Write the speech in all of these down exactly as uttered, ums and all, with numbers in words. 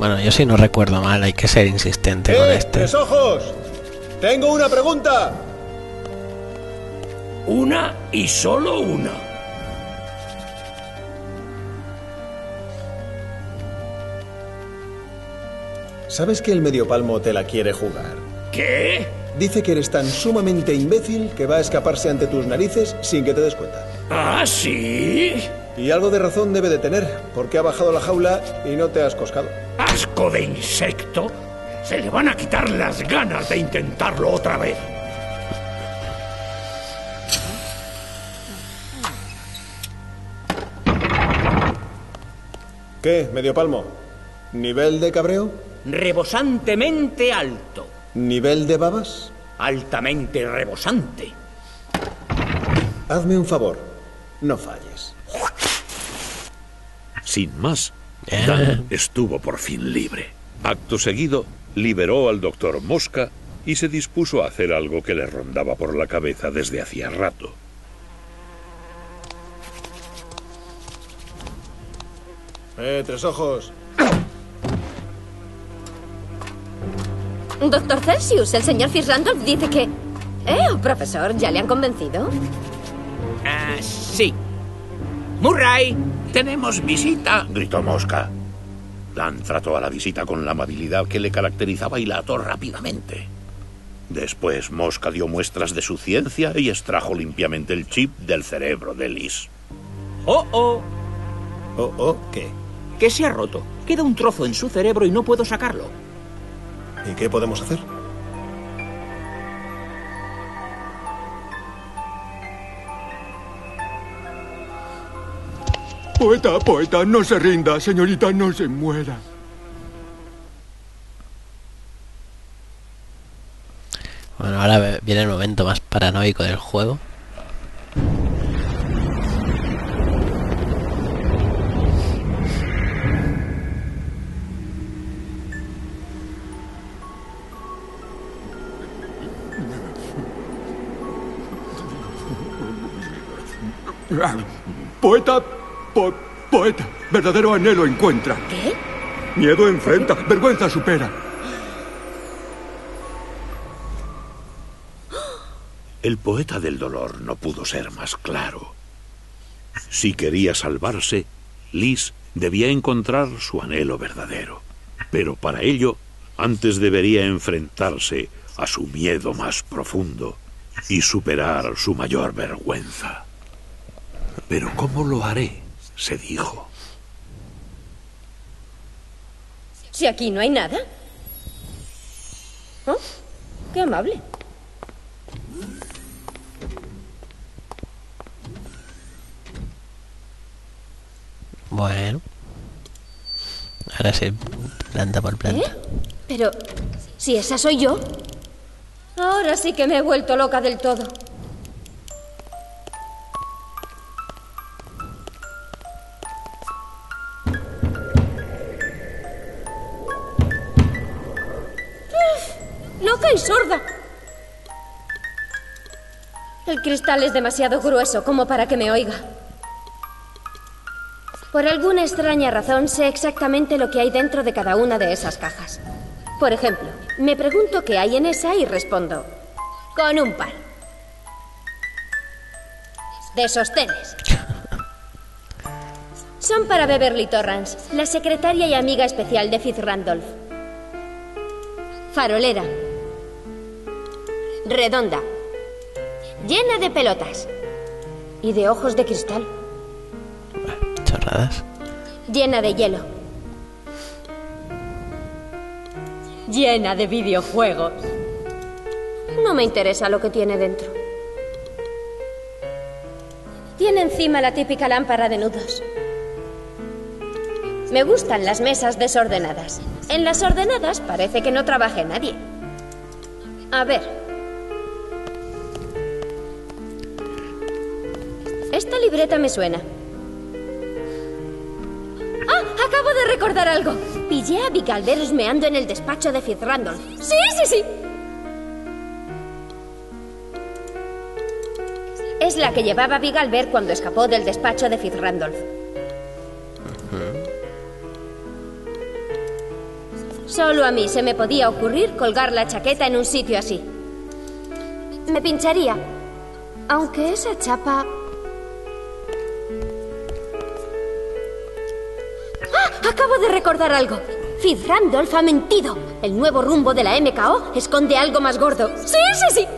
Bueno, yo sí no recuerdo mal, hay que ser insistente ¡Eh, con este. tres ojos! ¡Tengo una pregunta! Una y solo una. ¿Sabes que el mediopalmo te la quiere jugar? ¿Qué? Dice que eres tan sumamente imbécil que va a escaparse ante tus narices sin que te des cuenta. ¿Ah, sí? Y algo de razón debe de tener, porque ha bajado la jaula y no te has coscado. ¿Asco de insecto? Se le van a quitar las ganas de intentarlo otra vez. ¿Qué, mediopalmo? ¿Nivel de cabreo? Rebosantemente alto. ¿Nivel de babas? Altamente rebosante. Hazme un favor, no falles. Sin más, Dan estuvo por fin libre. Acto seguido, liberó al doctor Mosca y se dispuso a hacer algo que le rondaba por la cabeza desde hacía rato. Eh, tres ojos. Doctor Celsius, el señor Fitzrandolph dice que... Eh, profesor, ¿ya le han convencido? Ah, sí. Murray, «Tenemos visita», gritó Mosca. Dan trató a la visita con la amabilidad que le caracterizaba y la ató rápidamente. Después Mosca dio muestras de su ciencia y extrajo limpiamente el chip del cerebro de Liz. Oh, oh. Oh, oh, ¿qué? Que se ha roto. Queda un trozo en su cerebro y no puedo sacarlo. ¿Y qué podemos hacer? Poeta, poeta, no se rinda, señorita, no se muera. Bueno, ahora viene el momento más paranoico del juego. Poeta, po, poeta, verdadero anhelo encuentra. ¿Qué? Miedo enfrenta, vergüenza supera. El poeta del dolor no pudo ser más claro. Si quería salvarse, Liz debía encontrar su anhelo verdadero. Pero para ello, antes debería enfrentarse a su miedo más profundo y superar su mayor vergüenza. ¿Pero cómo lo haré?, se dijo. Si aquí no hay nada. Oh, qué amable. Bueno. Ahora sí, planta por planta. ¿Eh? Pero, si esa soy yo. Ahora sí que me he vuelto loca del todo. ¡Loca y sorda! El cristal es demasiado grueso como para que me oiga. Por alguna extraña razón sé exactamente lo que hay dentro de cada una de esas cajas. Por ejemplo, me pregunto qué hay en esa y respondo con un par de sostenes. Son para Beverly Torrance, la secretaria y amiga especial de Fitzrandolph. Farolera. Redonda. Llena de pelotas. Y de ojos de cristal. Chorradas. Llena de hielo. Llena de videojuegos. No me interesa lo que tiene dentro. Tiene encima la típica lámpara de nudos. Me gustan las mesas desordenadas. En las ordenadas parece que no trabaje nadie. A ver. Esta libreta me suena. ¡Ah! Acabo de recordar algo. Pillé a Vigalver husmeando en el despacho de Fitzrandolph. ¡Sí, sí, sí! Es la que llevaba Vigalver cuando escapó del despacho de Fitzrandolph. Solo a mí se me podía ocurrir colgar la chaqueta en un sitio así. Me pincharía. Aunque esa chapa... ¡Ah! Acabo de recordar algo. Fitz Randolph ha mentido. El nuevo rumbo de la M K O esconde algo más gordo. ¡Sí, sí, sí!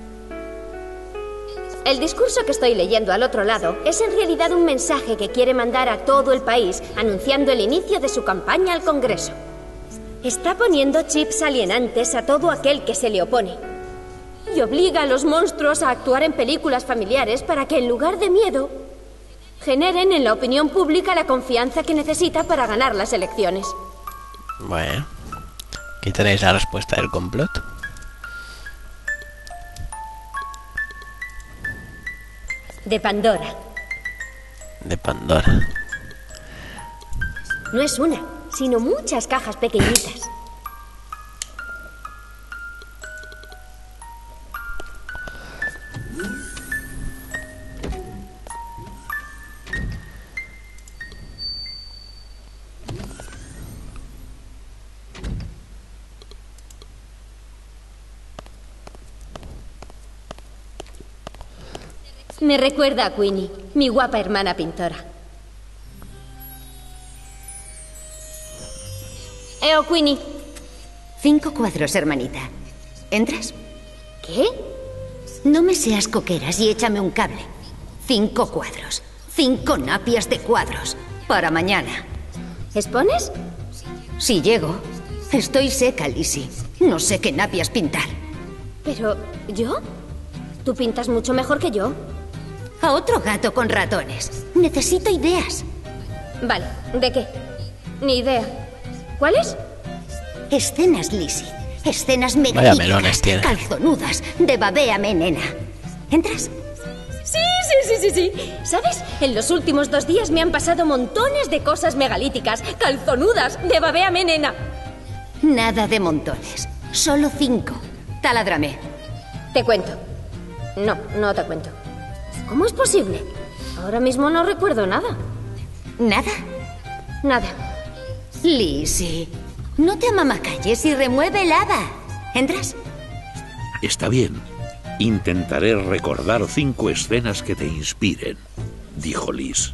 El discurso que estoy leyendo al otro lado es en realidad un mensaje que quiere mandar a todo el país anunciando el inicio de su campaña al Congreso. Está poniendo chips alienantes a todo aquel que se le opone. Y obliga a los monstruos a actuar en películas familiares para que en lugar de miedo, generen en la opinión pública la confianza que necesita para ganar las elecciones. Bueno, aquí tenéis la respuesta del complot. De Pandora. De Pandora. No es una, sino muchas cajas pequeñitas. Me recuerda a Queenie, mi guapa hermana pintora. Eo, Queenie. Cinco cuadros, hermanita. ¿Entras? ¿Qué? No me seas coqueras y échame un cable. Cinco cuadros. Cinco napias de cuadros. Para mañana. ¿Expones? Si llego. Estoy seca, Lizzie. No sé qué napias pintar. ¿Pero yo? Tú pintas mucho mejor que yo. A otro gato con ratones. Necesito ideas. Vale, ¿de qué? Ni idea. ¿Cuáles? Escenas, Lizzie. Escenas Vaya megalíticas, melones tiene. calzonudas, de babéame, nena. ¿Entras? Sí, sí, sí, sí, sí. ¿Sabes? En los últimos dos días me han pasado montones de cosas megalíticas, calzonudas, de babéame, nena. Nada de montones. Solo cinco. Taládrame. Te cuento. No, no te cuento. ¿Cómo es posible? Ahora mismo no recuerdo nada. ¿Nada? Nada. Lizzie, no te amamacalles y remueve lava. ¿Entras? Está bien. Intentaré recordar cinco escenas que te inspiren, dijo Liz.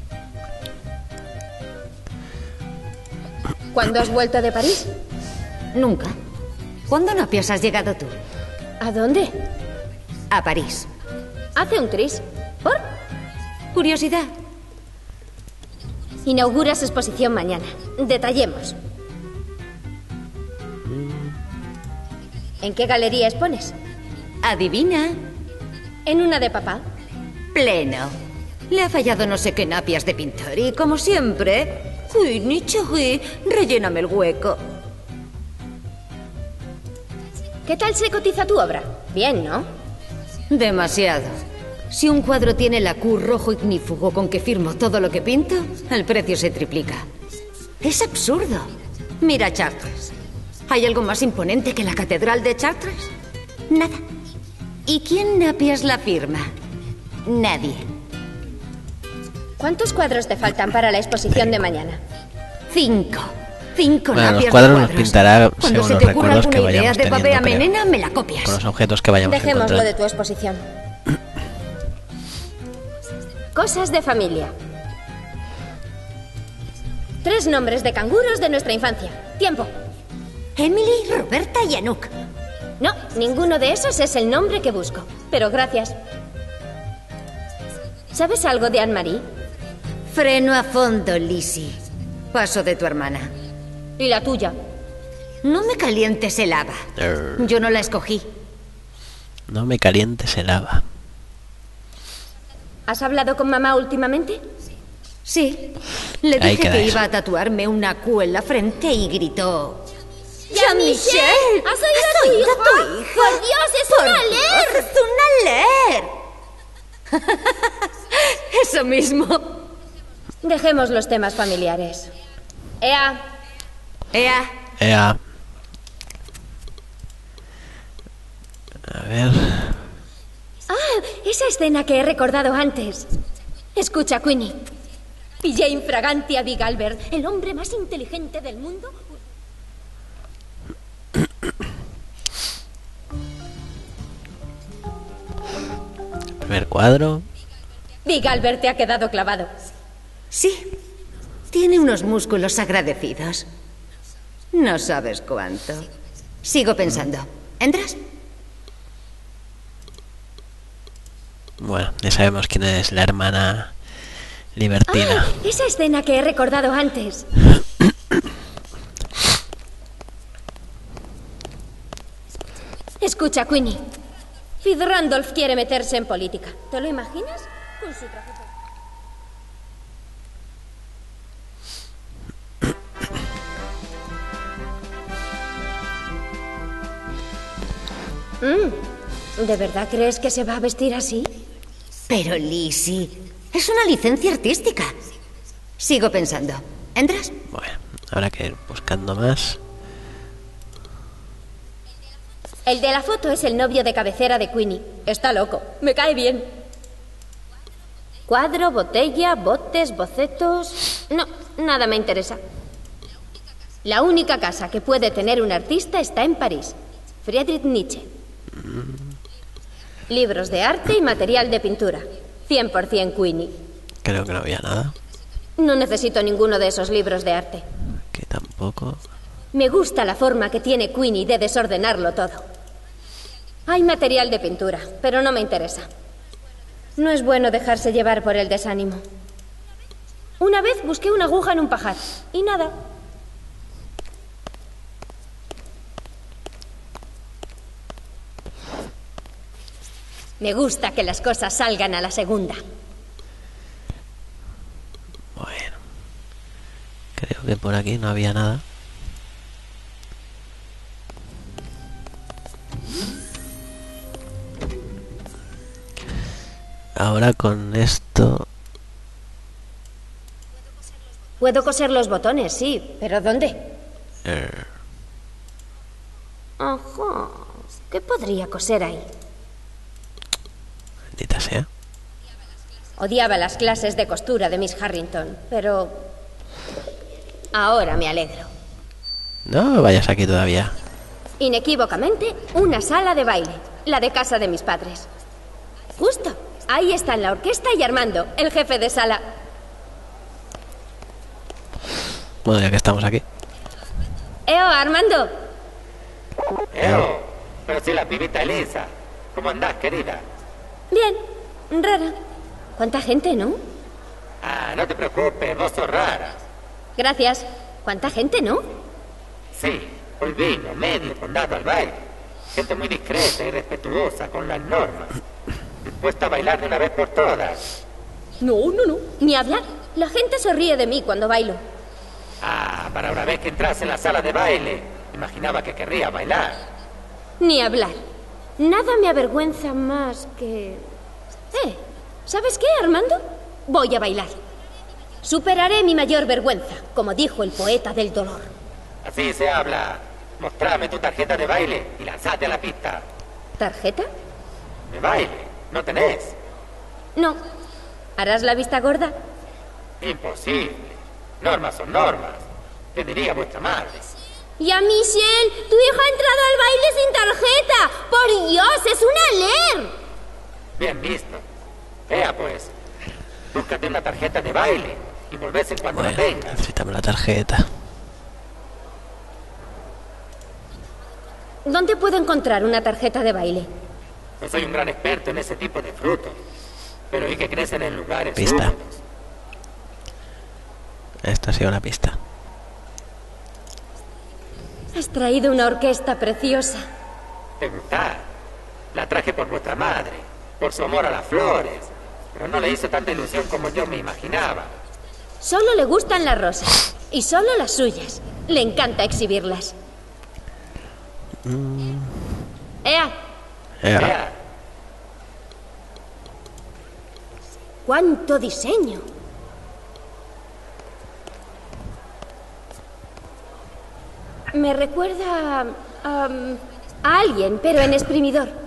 ¿Cuándo has vuelto de París? Nunca. ¿Cuándo napias has llegado tú? ¿A dónde? A París. Hace un tris. ¿Por? Curiosidad. Inauguras exposición mañana. Detallemos. ¿En qué galería expones? Adivina. En una de papá. Pleno. Le ha fallado no sé qué napias de pintor y, como siempre... Uy, ni churri, relléname el hueco. ¿Qué tal se cotiza tu obra? Bien, ¿no? Demasiado. Si un cuadro tiene la Q rojo ignífugo con que firmo todo lo que pinto, el precio se triplica. Es absurdo. Mira Chartres. ¿Hay algo más imponente que la Catedral de Chartres? Nada. ¿Y quién napias la firma? Nadie. ¿Cuántos cuadros te faltan para la exposición de mañana? Cinco. Cinco Bueno, napias los cuadros de nos cuadros. pintará Cuando según se los te ocurra recuerdos que alguna idea vayamos de teniendo, babéame, creo. nena, me la copias. Con los objetos que vayamos Dejémoslo encontrando. de tu exposición. Cosas de familia. Tres nombres de canguros de nuestra infancia. Tiempo. Emily, Roberta y Anouk. No, ninguno de esos es el nombre que busco. Pero gracias. ¿Sabes algo de Anne-Marie? Freno a fondo, Lizzie. Paso de tu hermana. ¿Y la tuya? No me calientes el haba. Err. Yo no la escogí. No me calientes el haba. ¿Has hablado con mamá últimamente? Sí. Le Ahí dije queda que eso. iba a tatuarme una Q en la frente y gritó... ¡Jean-Michel! ¿Has oído a tu oído hijo? a tu hija? ¡Por Dios, es Por una Dios, ler! ¡Es una ler! Eso mismo. Dejemos los temas familiares. Ea, Ea, Ea. A ver. ah, esa escena que he recordado antes. Escucha, Queenie. Pillé infraganti a Big Albert, el hombre más inteligente del mundo. primer cuadro. Big Albert te ha quedado clavado. Sí, tiene unos músculos agradecidos. No sabes cuánto. Sigo pensando. ¿Entras? Bueno, ya sabemos quién es la hermana libertina. Ah, esa escena que he recordado antes. Escucha, Queenie. Fitz Randolph quiere meterse en política. ¿Te lo imaginas? Con su traje... Mm, ¿de verdad crees que se va a vestir así? Pero, Lizzie, es una licencia artística. Sigo pensando. ¿Entras? Bueno, habrá que ir buscando más. El de la foto es el novio de cabecera de Queenie. Está loco. Me cae bien. Cuadro, botella, botes, bocetos... No, nada me interesa. La única casa que puede tener un artista está en París. Friedrich Nietzsche. Libros de arte y material de pintura. cien por cien Queenie. Creo que no había nada. No necesito ninguno de esos libros de arte. Que tampoco. Me gusta la forma que tiene Queenie de desordenarlo todo. Hay material de pintura, pero no me interesa. No es bueno dejarse llevar por el desánimo. Una vez busqué una aguja en un pajar, y nada. Me gusta que las cosas salgan a la segunda. Bueno, creo que por aquí no había nada. Ahora con esto... Puedo coser los botones, sí, pero ¿dónde? Eh, Ajá. ¿Qué podría coser ahí? maldita sea. Odiaba las clases de costura de Miss Harrington, pero... ahora me alegro. No vayas aquí todavía. Inequívocamente, una sala de baile, la de casa de mis padres. Justo, ahí están la orquesta y Armando, el jefe de sala. Bueno, ya que estamos aquí. ¡Eo, Armando! ¡Eo! Pero si la pibita Elisa. ¿Cómo andás, querida? Bien, rara. ¿Cuánta gente, no? Ah, no te preocupes, vos sos rara. Gracias. ¿Cuánta gente, no? Sí, hoy vino medio condado al baile. Gente muy discreta y respetuosa con las normas. Dispuesta a bailar de una vez por todas. No, no, no. Ni hablar. La gente se ríe de mí cuando bailo. Ah, para una vez que entras en la sala de baile, imaginaba que querría bailar. Ni hablar. Nada me avergüenza más que... Eh, ¿sabes qué, Armando? Voy a bailar. Superaré mi mayor vergüenza, como dijo el poeta del dolor. Así se habla. Mostrame tu tarjeta de baile y lanzate a la pista. ¿Tarjeta? ¿De baile? ¿No tenés? No. ¿Harás la vista gorda? Imposible. Normas son normas. Te diría vuestra madre. Ya, Michelle, tu hija ha entrado al baile sin tarjeta. ¡Por Dios, es una ler! Bien visto. Vea pues. Búscate una tarjeta de baile y volvés en cuando Bueno, la tengas. necesitamos la tarjeta. ¿Dónde puedo encontrar una tarjeta de baile? No soy un gran experto en ese tipo de frutos, pero vi que crecen en lugares Pista. húmedos. Esta ha sido una pista. Has traído una orquesta preciosa. ¿Te gusta? La traje por vuestra madre, por su amor a las flores, pero no le hizo tanta ilusión como yo me imaginaba. Solo le gustan las rosas, y solo las suyas. Le encanta exhibirlas. Mm. ¡Ea! Ea. Vea, ¡Cuánto diseño! Me recuerda a, a alguien, pero en exprimidor.